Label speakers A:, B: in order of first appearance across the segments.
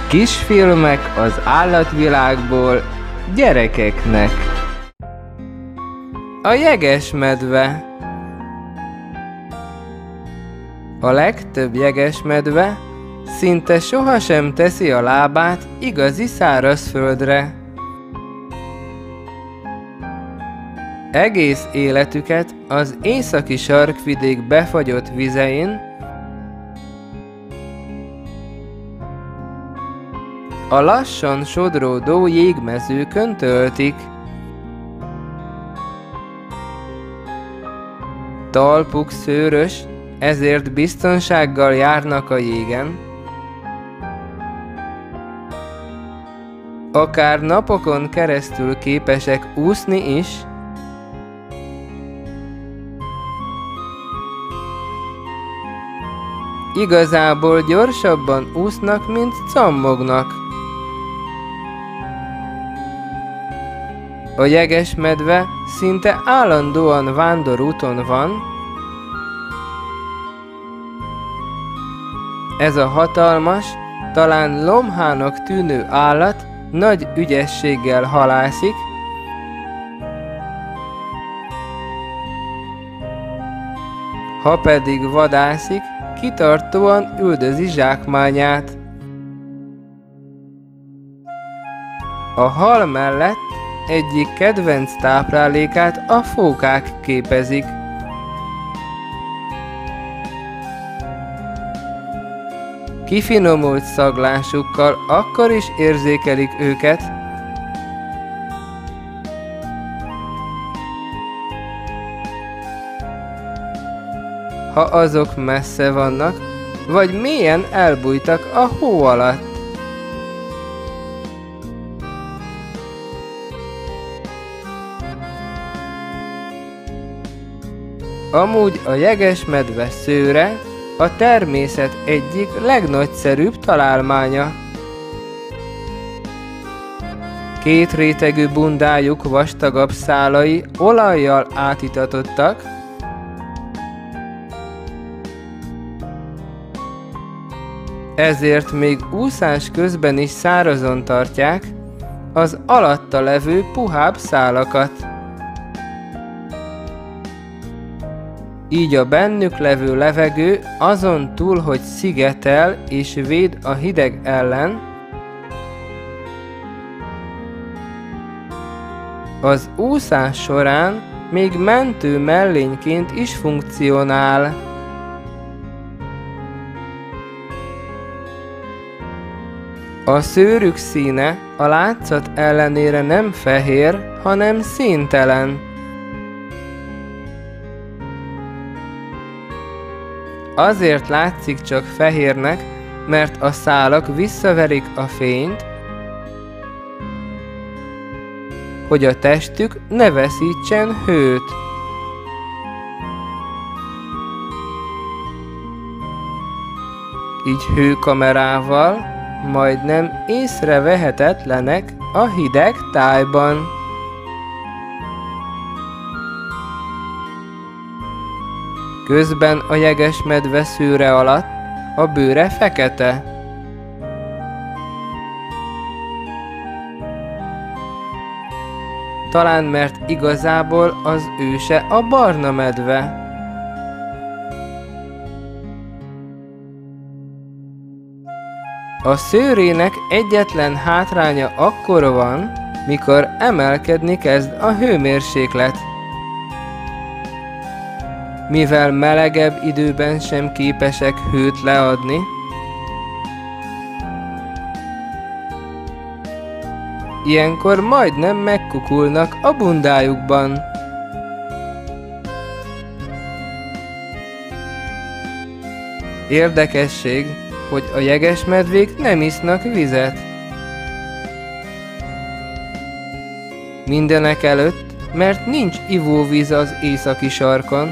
A: Kisfilmek az állatvilágból gyerekeknek. A jegesmedve. A legtöbb jegesmedve szinte sohasem teszi a lábát igazi szárazföldre. Egész életüket az északi sarkvidék befagyott vizein, a lassan sodródó jégmezőkön töltik. Talpuk szőrös, ezért biztonsággal járnak a jégen. Akár napokon keresztül képesek úszni is. Igazából gyorsabban úsznak, mint cammognak. A jegesmedve szinte állandóan vándorúton van. Ez a hatalmas, talán lomhának tűnő állat nagy ügyességgel halászik, ha pedig vadászik, kitartóan üldözi zsákmányát. A hal mellett egyik kedvenc táplálékát a fókák képezik. Kifinomult szaglásukkal akkor is érzékelik őket, ha azok messze vannak, vagy mélyen elbújtak a hó alatt. Amúgy a jegesmedve szőre a természet egyik legnagyszerűbb találmánya. Két rétegű bundájuk vastagabb szálai olajjal átitatottak, ezért még úszás közben is szárazon tartják az alatta levő puhább szálakat. Így a bennük levő levegő azon túl, hogy szigetel és véd a hideg ellen, az úszás során még mentő mellényként is funkcionál. A szőrük színe a látszat ellenére nem fehér, hanem színtelen. Azért látszik csak fehérnek, mert a szálak visszaverik a fényt, hogy a testük ne veszítsen hőt. Így hőkamerával majdnem észrevehetetlenek a hideg tájban. Közben a jegesmedve szőre alatt a bőre fekete. Talán mert igazából az őse a barna medve. A szőrének egyetlen hátránya akkor van, mikor emelkedni kezd a hőmérséklet. Mivel melegebb időben sem képesek hőt leadni, ilyenkor majdnem megkukulnak a bundájukban. Érdekesség, hogy a jegesmedvék nem isznak vizet. Mindenekelőtt, mert nincs ivóvíz az északi sarkon.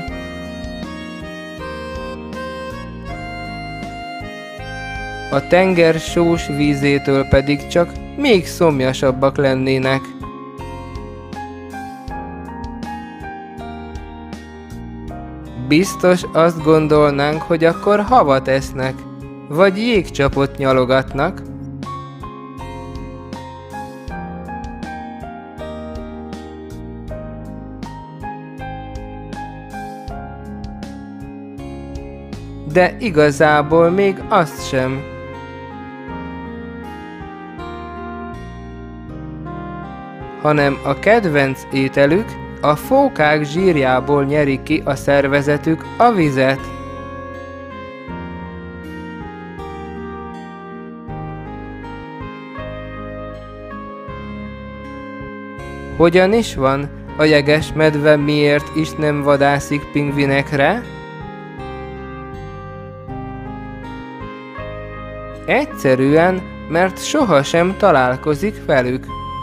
A: A tenger sós vízétől pedig csak még szomjasabbak lennének. Biztos azt gondolnánk, hogy akkor havat esznek, vagy jégcsapot nyalogatnak, de igazából még azt sem. Hanem a kedvenc ételük, a fókák zsírjából nyeri ki a szervezetük a vizet. Hogyan is van? A jegesmedve miért is nem vadászik pingvinekre? Egyszerűen, mert sohasem találkozik velük.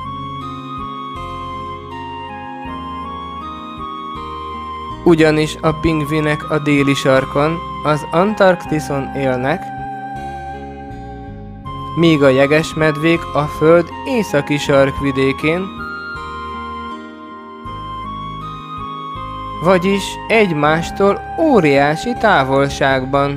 A: Ugyanis a pingvinek a déli sarkon, az Antarktiszon élnek, míg a jegesmedvék a Föld északi sarkvidékén, vagyis egymástól óriási távolságban.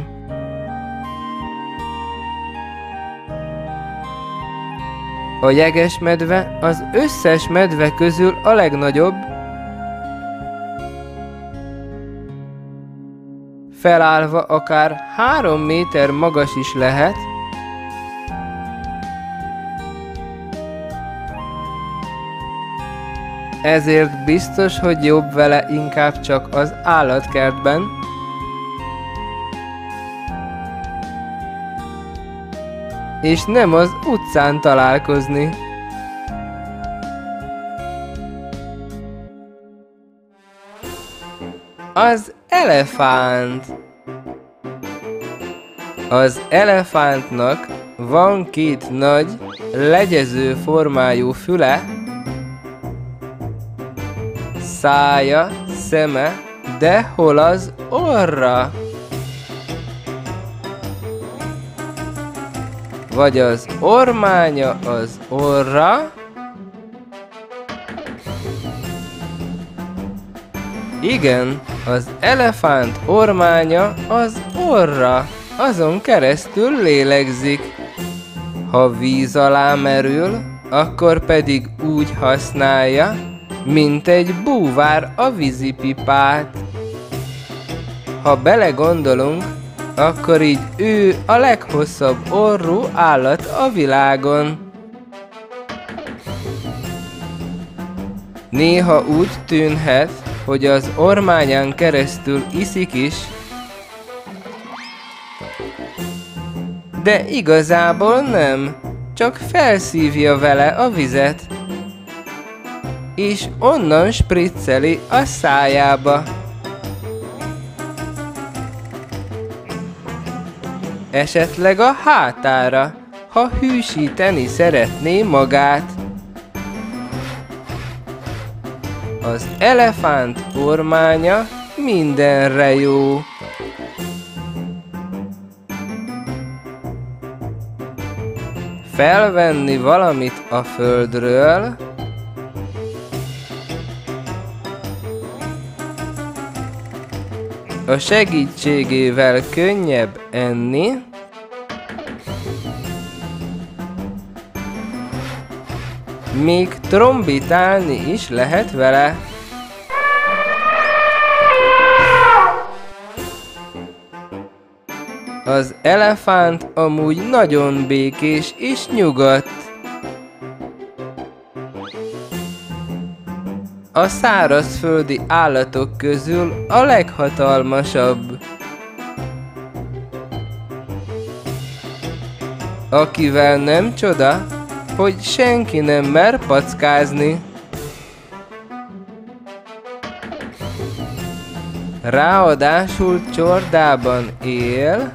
A: A jegesmedve az összes medve közül a legnagyobb, felállva akár 3 méter magas is lehet, ezért biztos, hogy jobb vele inkább csak az állatkertben, és nem az utcán találkozni. Az elefánt. Az elefántnak van 2 nagy, legyező formájú füle, szája, szeme, de hol az orra? Vagy az ormánya az orra? Igen, az elefánt ormánya az orra, azon keresztül lélegzik. Ha víz alá merül, akkor pedig úgy használja, mint egy búvár a vízipipát. Ha belegondolunk, akkor így ő a leghosszabb orrú állat a világon. Néha úgy tűnhet, hogy az ormányán keresztül iszik is, de igazából nem, csak felszívja vele a vizet, és onnan spricceli a szájába. Esetleg a hátára, ha hűsíteni szeretné magát. Az elefánt ormánya mindenre jó. Felvenni valamit a földről, a segítségével könnyebb enni, még trombitálni is lehet vele. Az elefánt amúgy nagyon békés és nyugodt. A szárazföldi állatok közül a leghatalmasabb, akivel nem csoda, hogy senki nem mer packázni. Ráadásul csordában él,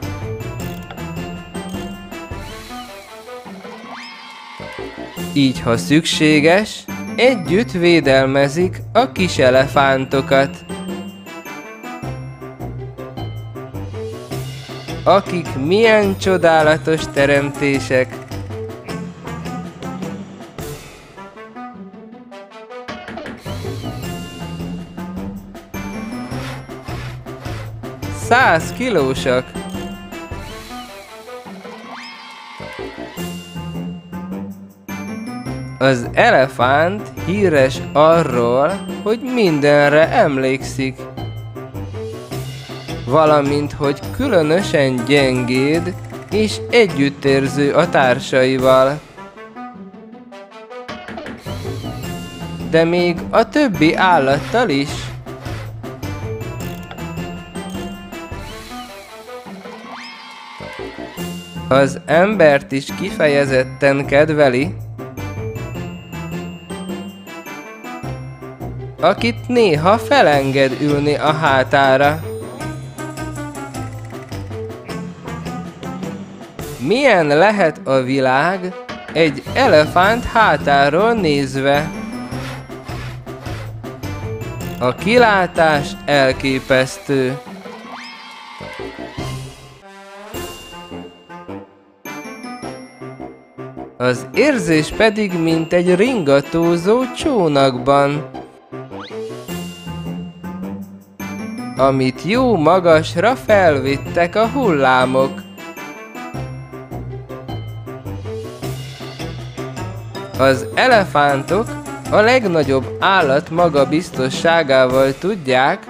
A: így ha szükséges, együtt védelmezik a kis elefántokat, akik milyen csodálatos teremtések. Száz kilósak. Az elefánt híres arról, hogy mindenre emlékszik. valamint hogy különösen gyengéd és együttérző a társaival. De még a többi állattal is. Az embert is kifejezetten kedveli, akit néha felenged ülni a hátára. Milyen lehet a világ egy elefánt hátáról nézve? A kilátás elképesztő. Az érzés pedig mint egy ringatózó csónakban, amit jó magasra felvittek a hullámok. Az elefántok a legnagyobb állat magabiztosságával tudják,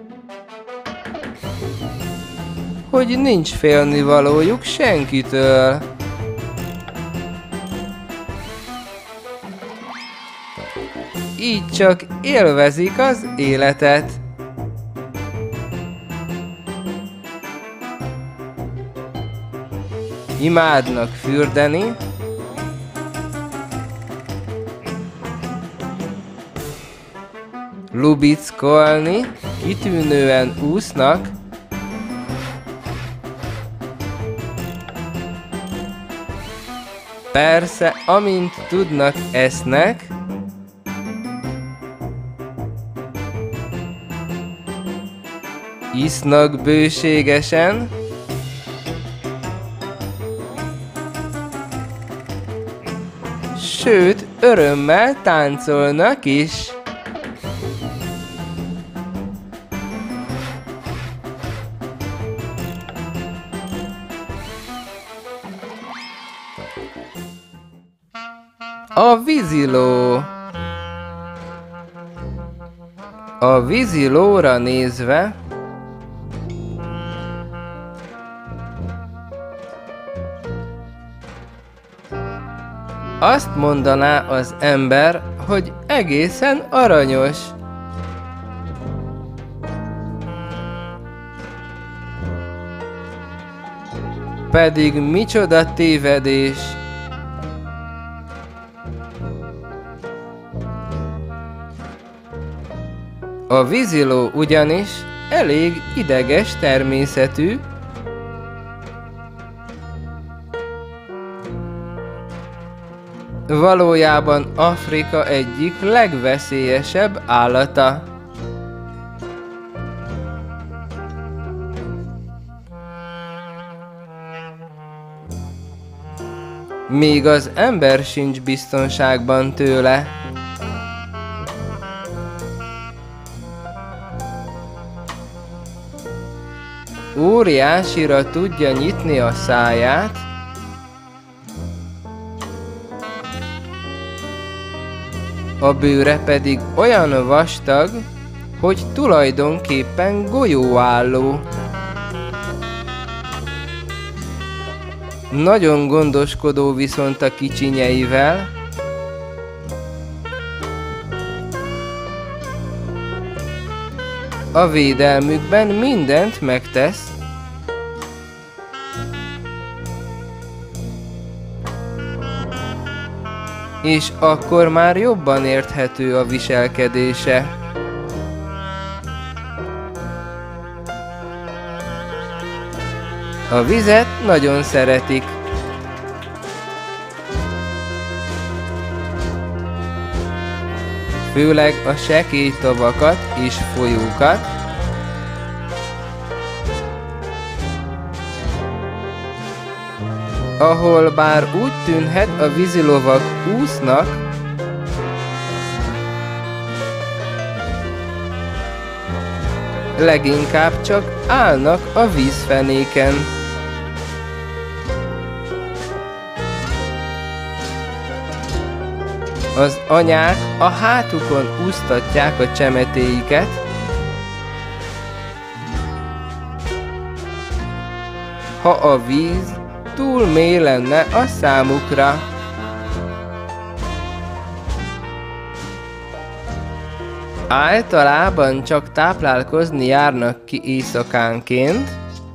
A: hogy nincs félnivalójuk senkitől. Így csak élvezik az életet. Imádnak fürdeni, lubickolni, kitűnően úsznak, persze, amint tudnak, esznek, isznak bőségesen, sőt, örömmel táncolnak is. A víziló. A vízilóra nézve azt mondaná az ember, hogy egészen aranyos. Pedig micsoda tévedés! A víziló ugyanis elég ideges természetű, valójában Afrika egyik legveszélyesebb állata. Még az ember sincs biztonságban tőle. Óriásira tudja nyitni a száját, a bőre pedig olyan vastag, hogy tulajdonképpen golyóálló. Nagyon gondoskodó viszont a kicsinyeivel, a védelmükben mindent megtesz, és akkor már jobban érthető a viselkedése. A vizet nagyon szeretik. Főleg a sekély tavakat és folyókat, ahol bár úgy tűnhet, a vízilovak úsznak, leginkább csak állnak a vízfenéken. Az anyák a hátukon úsztatják a csemetéiket, ha a víz túl mély lenne a számukra. Általában csak táplálkozni járnak ki éjszakánként,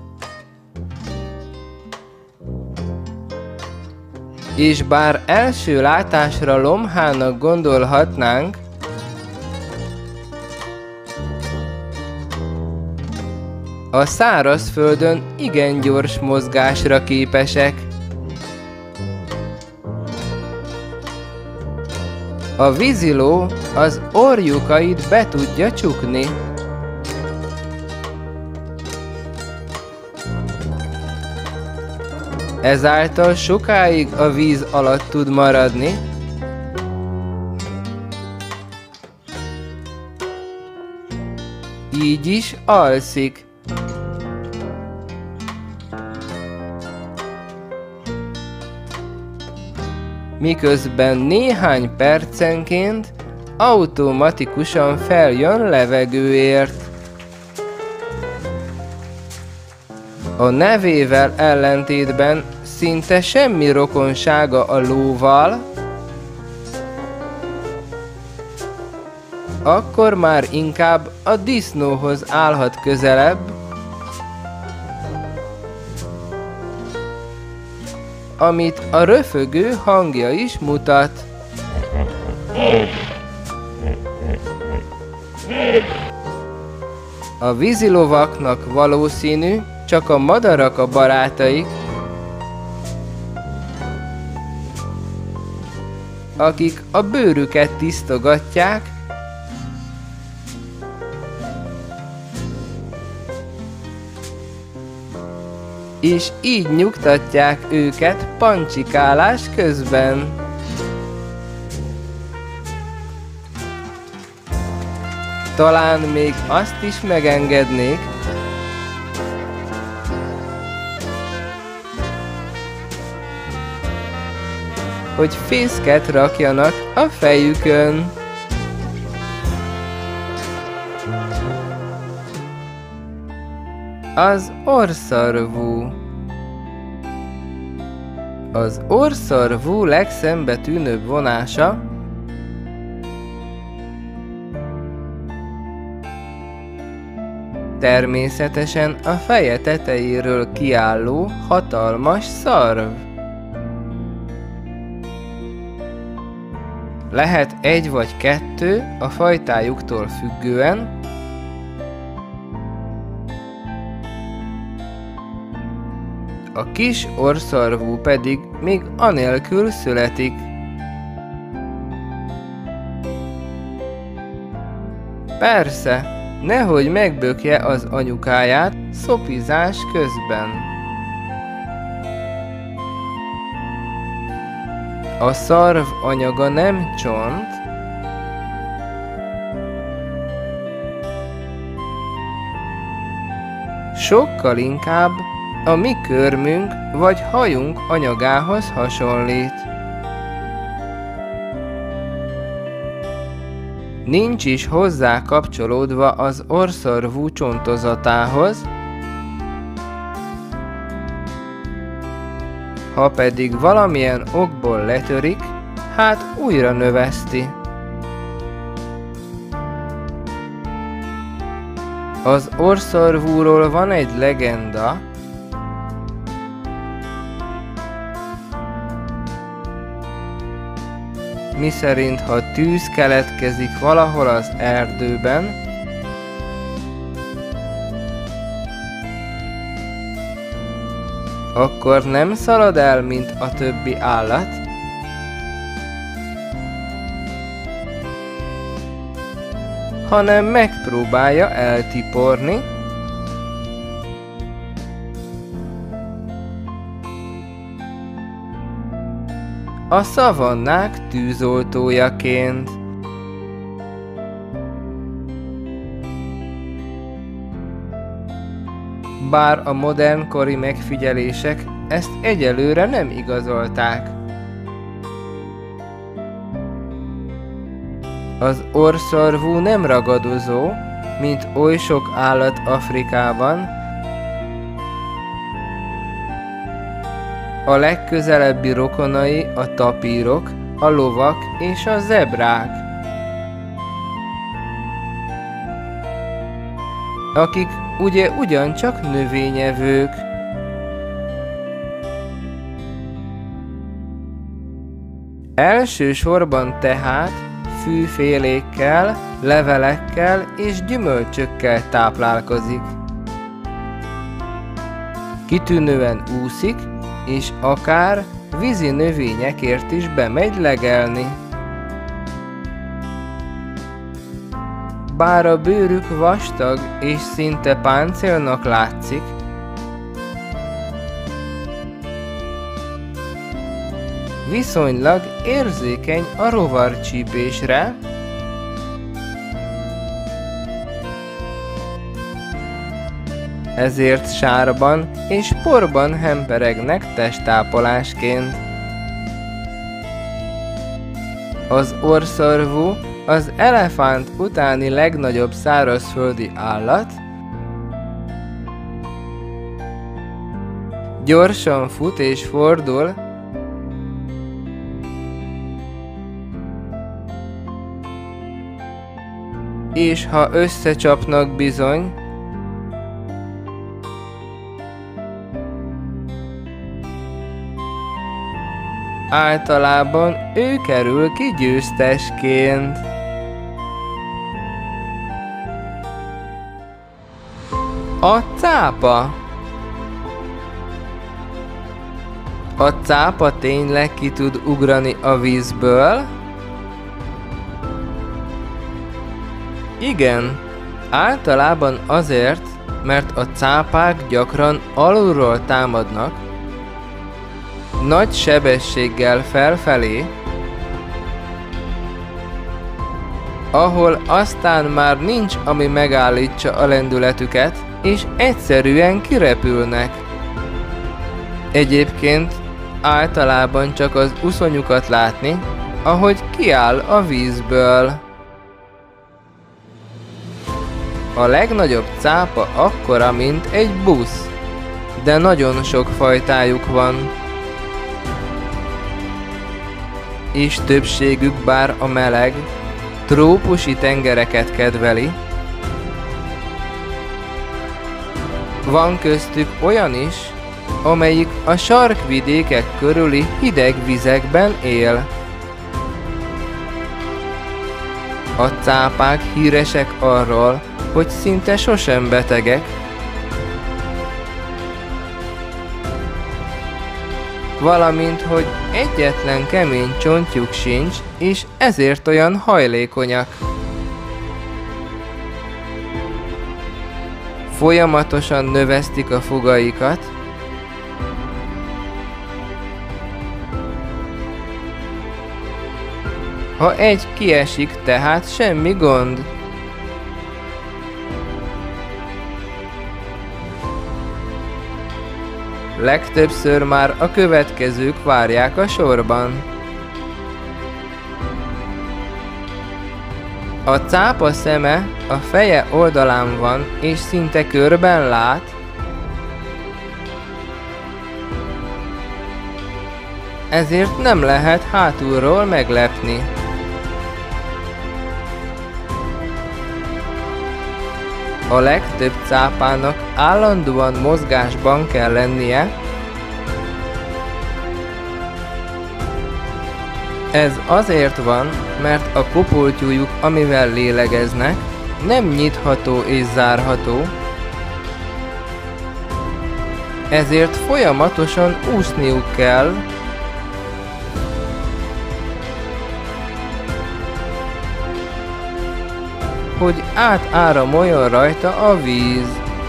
A: és bár első látásra lomhának gondolhatnánk, a szárazföldön igen gyors mozgásra képesek. A víziló az orrjukait be tudja csukni. Ezáltal sokáig a víz alatt tud maradni, így is alszik. Miközben néhány percenként automatikusan feljön levegőért. A nevével ellentétben szinte semmi rokonsága a lóval, akkor már inkább a disznóhoz állhat közelebb, amit a röfögő hangja is mutat. A vízilovaknak valószínű, csak a madarak a barátaik, akik a bőrüket tisztogatják, és így nyugtatják őket pancsikálás közben. Talán még azt is megengednék, hogy fészket rakjanak a fejükön. Az orrszarvú. Az orrszarvú legszembetűnőbb vonása természetesen a feje tetejéről kiálló hatalmas szarv. Lehet egy vagy kettő a fajtájuktól függően, a kis orrszarvú pedig még anélkül születik. Persze, nehogy megbökje az anyukáját szopizás közben. A szarv anyaga nem csont, sokkal inkább a mi körmünk vagy hajunk anyagához hasonlít. Nincs is hozzá kapcsolódva az orrszarvú csontozatához, ha pedig valamilyen okból letörik, hát újra növeszti. Az orrszarvúról van egy legenda, miszerint ha tűz keletkezik valahol az erdőben, akkor nem szalad el, mint a többi állat, hanem megpróbálja eltiporni, a szavannák tűzoltójaként. Bár a modernkori megfigyelések ezt egyelőre nem igazolták. Az orrszarvú nem ragadozó, mint oly sok állat Afrikában, A legközelebbi rokonai a tapírok, a lovak és a zebrák, akik ugye ugyancsak növényevők. Elsősorban tehát fűfélékkel, levelekkel és gyümölcsökkel táplálkozik. Kitűnően úszik, és akár vízi növényekért is bemegy legelni. Bár a bőrük vastag és szinte páncélnak látszik, viszonylag érzékeny a rovarcsípésre, ezért sárban és porban hemperegnek testápolásként. Az orrszarvú az elefánt utáni legnagyobb szárazföldi állat, gyorsan fut és fordul, és ha összecsapnak bizony, általában ő kerül ki győztesként. A cápa. A cápa tényleg ki tud ugrani a vízből? Igen, általában azért, mert a cápák gyakran alulról támadnak, nagy sebességgel felfelé, ahol aztán már nincs, ami megállítsa a lendületüket, és egyszerűen kirepülnek. Egyébként általában csak az uszonyukat látni, ahogy kiáll a vízből. A legnagyobb cápa akkora, mint egy busz, de nagyon sok fajtájuk van. És többségük bár a meleg, trópusi tengereket kedveli, van köztük olyan is, amelyik a sarkvidékek körüli hideg vizekben él. A cápák híresek arról, hogy szinte sosem betegek, valamint, hogy egyetlen kemény csontjuk sincs, és ezért olyan hajlékonyak. Folyamatosan növesztik a fogaikat, ha egy kiesik, tehát semmi gond. Legtöbbször már a következők várják a sorban. A cápa szeme a feje oldalán van, és szinte körben lát, ezért nem lehet hátulról meglepni. A legtöbb cápának állandóan mozgásban kell lennie, ez azért van, mert a kopoltyújuk, amivel lélegeznek, nem nyitható és zárható, ezért folyamatosan úszniuk kell, hogy átáramoljon rajta a víz.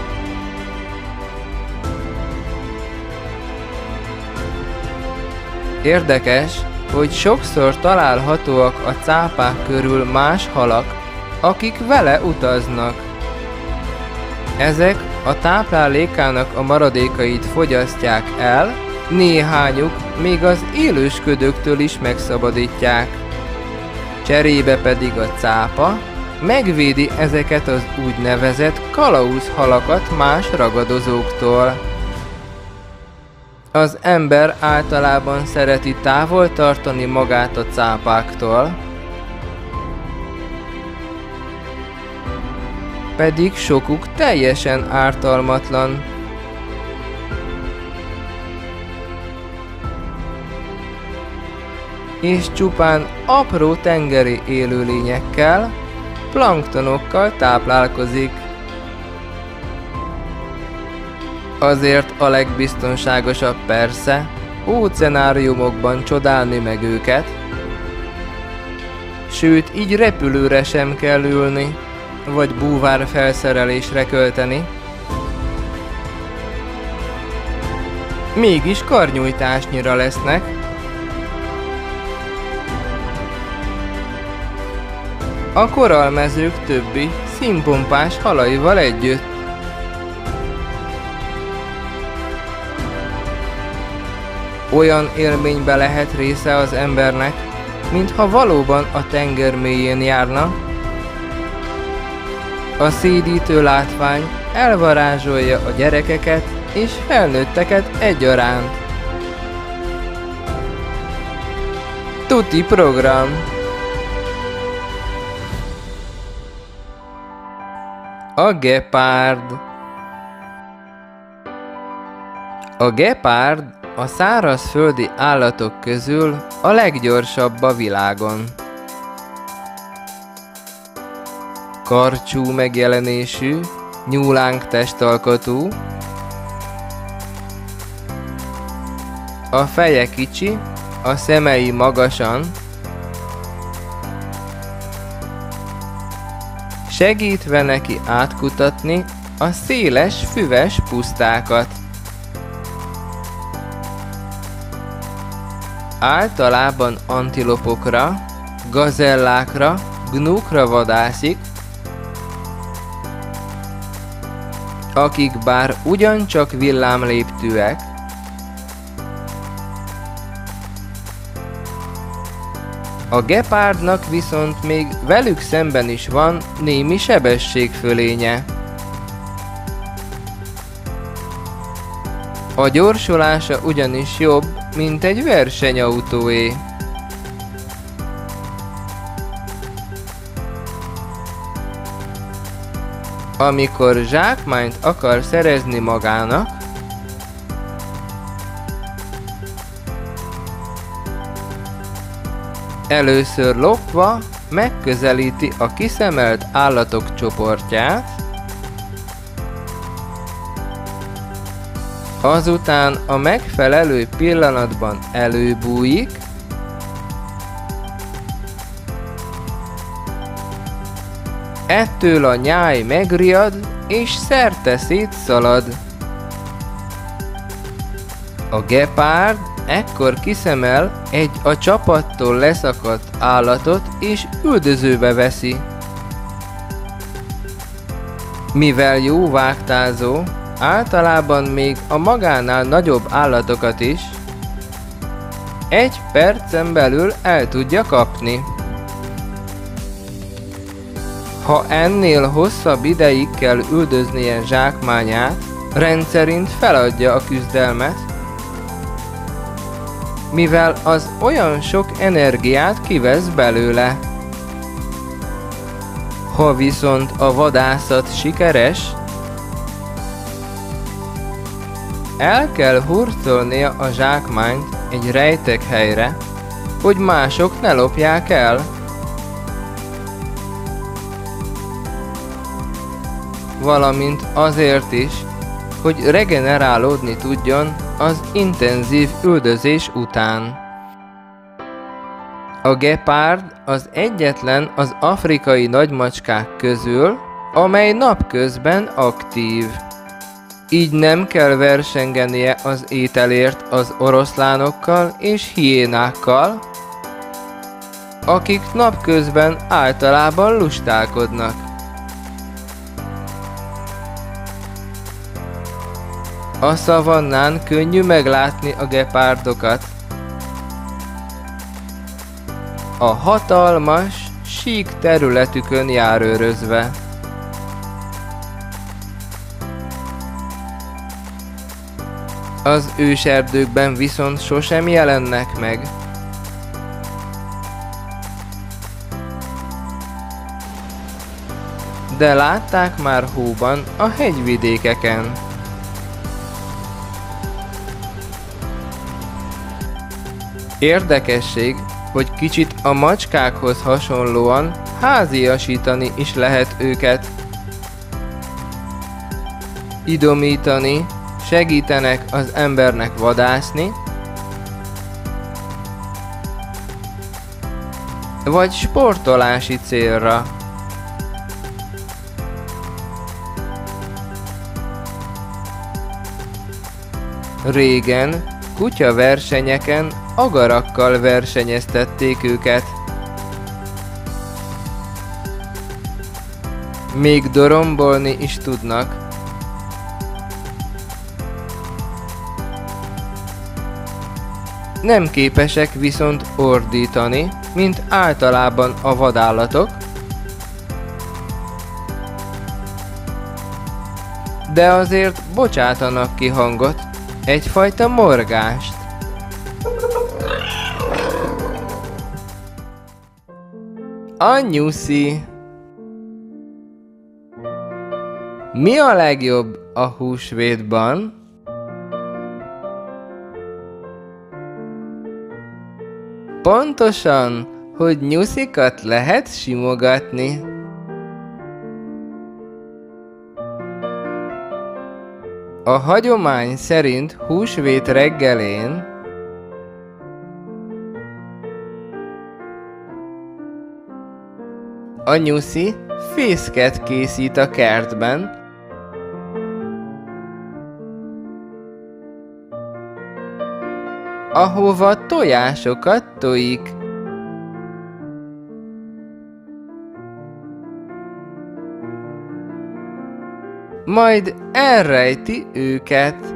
A: Érdekes, hogy sokszor találhatóak a cápák körül más halak, akik vele utaznak. Ezek a táplálékának a maradékait fogyasztják el, néhányuk még az élősködőktől is megszabadítják. Cserébe pedig a cápa megvédi ezeket az úgynevezett kalauzhalakat más ragadozóktól. Az ember általában szereti távol tartani magát a cápáktól, pedig sokuk teljesen ártalmatlan. És csupán apró tengeri élőlényekkel, planktonokkal táplálkozik. Azért a legbiztonságosabb persze óceánáriumokban csodálni meg őket, sőt így repülőre sem kell ülni, vagy búvár felszerelésre költeni. Mégis karnyújtásnyira lesznek. A korallmezők többi színpompás halaival együtt. Olyan élménybe lehet része az embernek, mintha valóban a tenger mélyén járna. A szédítő látvány elvarázsolja a gyerekeket és felnőtteket egyaránt. Tuti program! A gepárd. A gepárd a szárazföldi állatok közül a leggyorsabb a világon. Karcsú megjelenésű, nyúlánk testalkatú, a feje kicsi, a szemei magasan, segítve neki átkutatni a széles, füves pusztákat. Általában antilopokra, gazellákra, gnúkra vadászik, akik bár ugyancsak villámléptűek, a gepárdnak viszont még velük szemben is van némi sebességfölénye. A gyorsulása ugyanis jobb, mint egy versenyautóé. Amikor zsákmányt akar szerezni magának, először lopva megközelíti a kiszemelt állatok csoportját, azután a megfelelő pillanatban előbújik, ettől a nyáj megriad és szerte szétszalad. A gepárd ekkor kiszemel egy a csapattól leszakadt állatot és üldözőbe veszi. Mivel jó vágtázó, általában még a magánál nagyobb állatokat is egy percen belül el tudja kapni. Ha ennél hosszabb ideig kell üldöznie zsákmányát, rendszerint feladja a küzdelmet, mivel az olyan sok energiát kivesz belőle. Ha viszont a vadászat sikeres, el kell hurcolnia a zsákmányt egy rejtek helyre, hogy mások ne lopják el. Valamint azért is, hogy regenerálódni tudjon az intenzív üldözés után. A gepárd az egyetlen az afrikai nagymacskák közül, amely napközben aktív. Így nem kell versengenie az ételért az oroszlánokkal és hiénákkal, akik napközben általában lustálkodnak. A szavannán könnyű meglátni a gepárdokat. A hatalmas, sík területükön járőrözve. Az őserdőkben viszont sosem jelennek meg. De látták már hóban a hegyvidékeken. Érdekesség, hogy kicsit a macskákhoz hasonlóan háziasítani is lehet őket. Idomítani, segítenek az embernek vadászni, vagy sportolási célra. Régen kutyaversenyeken agarakkal versenyeztették őket. Még dorombolni is tudnak. Nem képesek viszont ordítani, mint általában a vadállatok, de azért bocsátanak ki hangot, egyfajta morgást. A nyuszi. Mi a legjobb a húsvétban? Pontosan, hogy nyuszikat lehet simogatni. A hagyomány szerint húsvét reggelén a nyuszi fészket készít a kertben, ahova tojásokat tojik. Majd elrejti őket.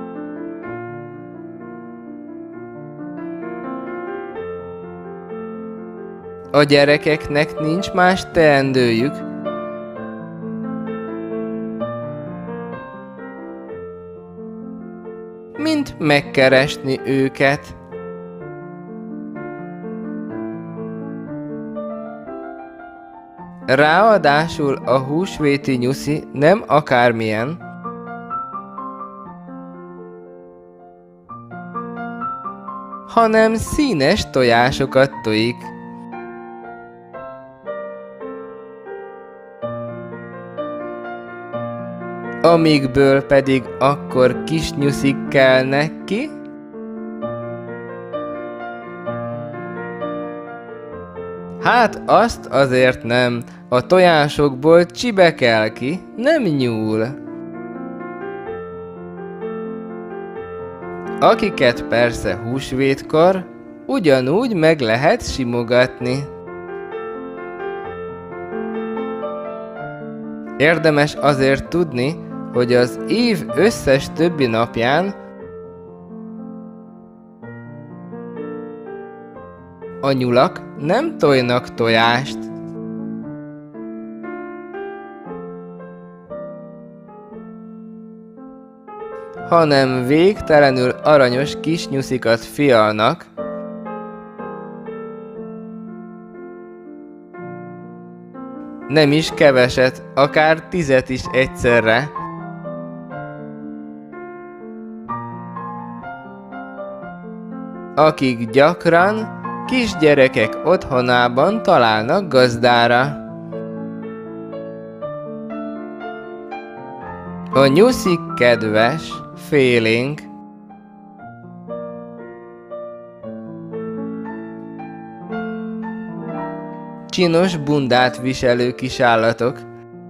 A: A gyerekeknek nincs más teendőjük, mint megkeresni őket. Ráadásul a húsvéti nyuszi nem akármilyen, hanem színes tojásokat tojik. Amikből pedig akkor kis nyuszik kelnek ki, hát azt azért nem, a tojásokból csibe kell ki, nem nyúl. Akiket persze húsvétkor ugyanúgy meg lehet simogatni. Érdemes azért tudni, hogy az év összes többi napján a nyulak nem tojnak tojást. Hanem végtelenül aranyos kis nyuszikat fialnak, nem is keveset, akár 10 is egyszerre. Akik gyakran kisgyerekek otthonában találnak gazdára. A nyuszi kedves, félénk, csinos bundát viselő kisállatok.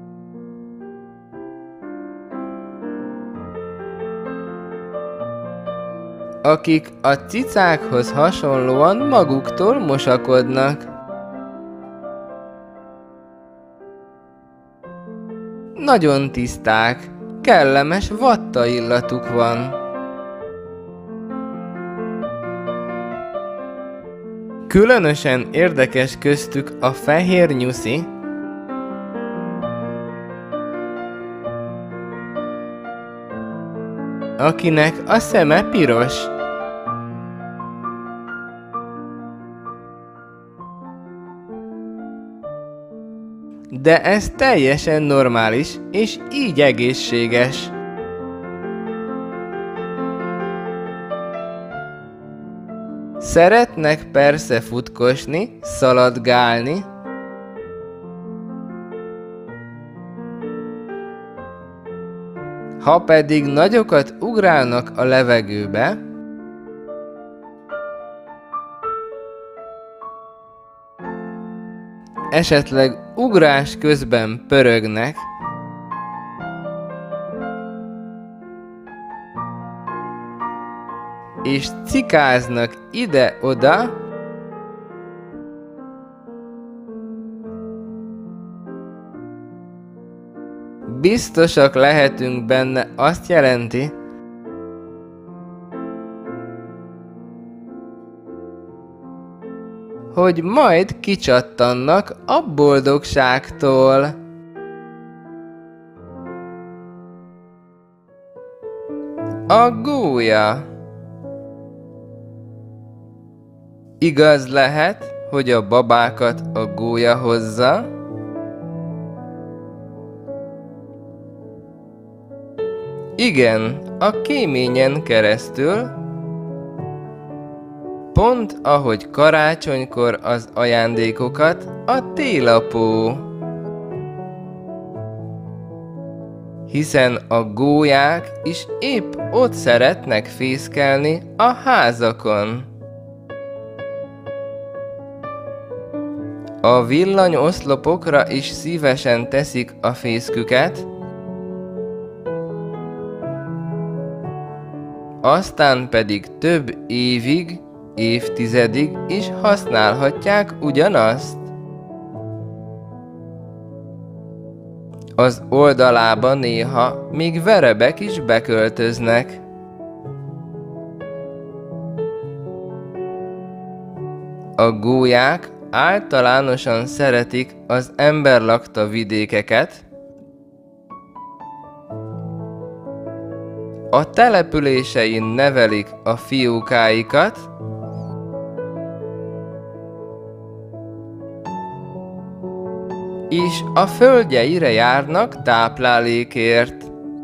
A: Akik a cicákhoz hasonlóan maguktól mosakodnak. Nagyon tiszták, kellemes vatta illatuk van. Különösen érdekes köztük a fehér nyuszi, akinek a szeme piros. De ez teljesen normális, és így egészséges. Szeretnek persze futkosni, szaladgálni, ha pedig nagyokat ugrálnak a levegőbe, esetleg ugrás közben pörögnek, és cikáznak ide-oda, biztosak lehetünk benne, azt jelenti, hogy majd kicsattannak a boldogságtól. A gólya. Igaz lehet, hogy a babákat a gólya hozza, igen, a kéményen keresztül, pont ahogy karácsonykor az ajándékokat a télapó. Hiszen a gólyák is épp ott szeretnek fészkelni a házakon. A villanyoszlopokra is szívesen teszik a fészküket, aztán pedig több évig, évtizedig is használhatják ugyanazt. Az oldalába néha még verebek is beköltöznek. A gólyák általánosan szeretik az emberlakta vidékeket, a településein nevelik a fiókáikat, és a földjeire járnak táplálékért.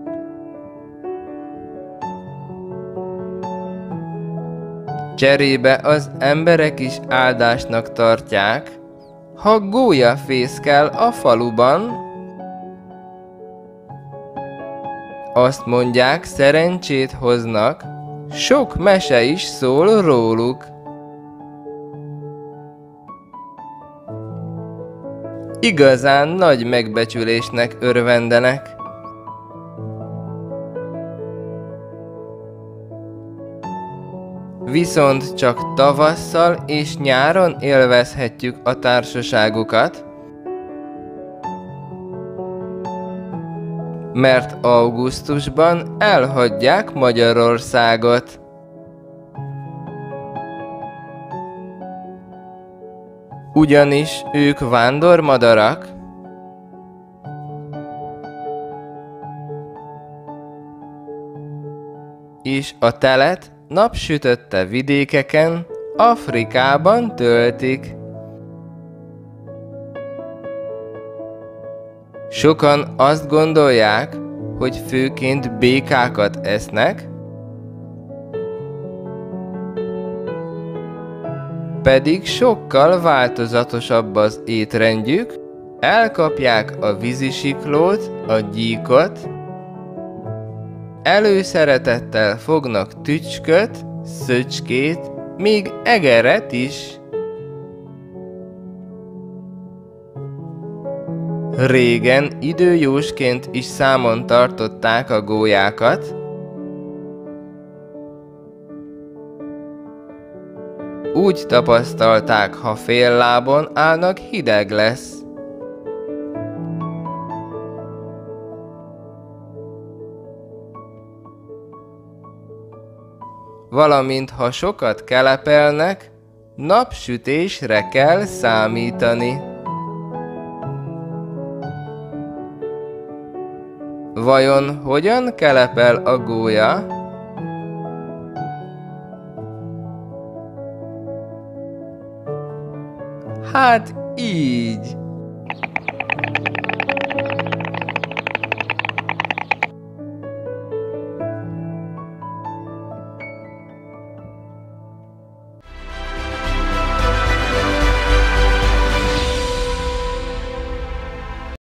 A: Cserébe az emberek is áldásnak tartják, ha gólya fészkel a faluban. Azt mondják, szerencsét hoznak, sok mese is szól róluk. Igazán nagy megbecsülésnek örvendenek. Viszont csak tavasszal és nyáron élvezhetjük a társaságukat, mert augusztusban elhagyják Magyarországot. Ugyanis ők vándormadarak, és a telet napsütötte vidékeken, Afrikában töltik. Sokan azt gondolják, hogy főként békákat esznek, pedig sokkal változatosabb az étrendjük, elkapják a vízisiklót, a gyíkot, előszeretettel fognak tücsköt, szöcskét, még egeret is. Régen időjósként is számon tartották a gólyákat, úgy tapasztalták, ha fél lábon állnak, hideg lesz. Valamint ha sokat kelepelnek, napsütésre kell számítani. Vajon hogyan kelepel a gólya? Hát így.